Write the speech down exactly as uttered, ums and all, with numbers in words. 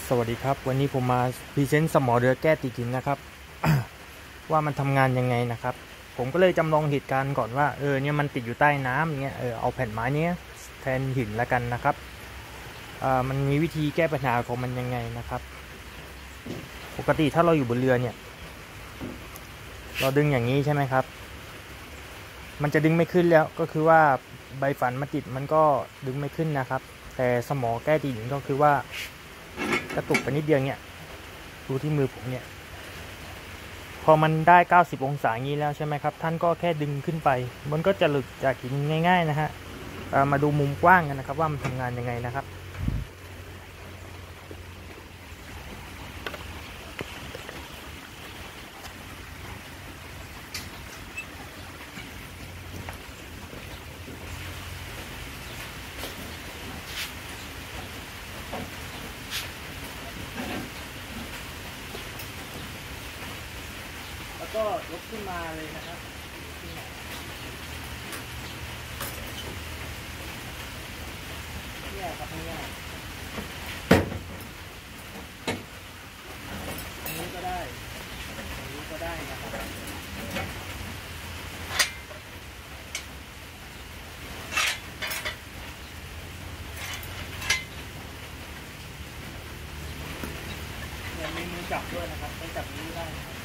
สวัสดีครับวันนี้ผมมาพรีเซนต์สมอเรือแก้ติดหินนะครับ ว่ามันทำงานยังไงนะครับผมก็เลยจำลองเหตุการณ์ก่อนว่าเออเนี่ยมันติดอยู่ใต้น้ำอย่างเงี้ยเออเอาแผ่นไม้เนี้ยแทนหินแล้วกันนะครับอ่ามันมีวิธีแก้ปัญหาของมันยังไงนะครับปกติถ้าเราอยู่บนเรือเนี่ยเราดึงอย่างนี้ใช่ไหมครับมันจะดึงไม่ขึ้นแล้วก็คือว่าใบฝันมาติดมันก็ดึงไม่ขึ้นนะครับแต่สมอแก้ติดหินก็คือว่ากระตุกไปนิดเดียวเนี่ยดูที่มือผมเนี่ยพอมันได้เก้าสิบองศาอย่างนี้แล้วใช่ไหมครับท่านก็แค่ดึงขึ้นไปมันก็จะหลุดจากหินง่ายๆนะฮะมาดูมุมกว้างกันนะครับว่ามันทำงานยังไงนะครับแล้วก็ยกขึ้นมาเลยนะครับเนี่ยครับเนี่ยอันนี้ก็ได้อันนี้ก็ได้นะครับเนี่ยมีมือจับด้วยนะครับไม่จับนี้ได้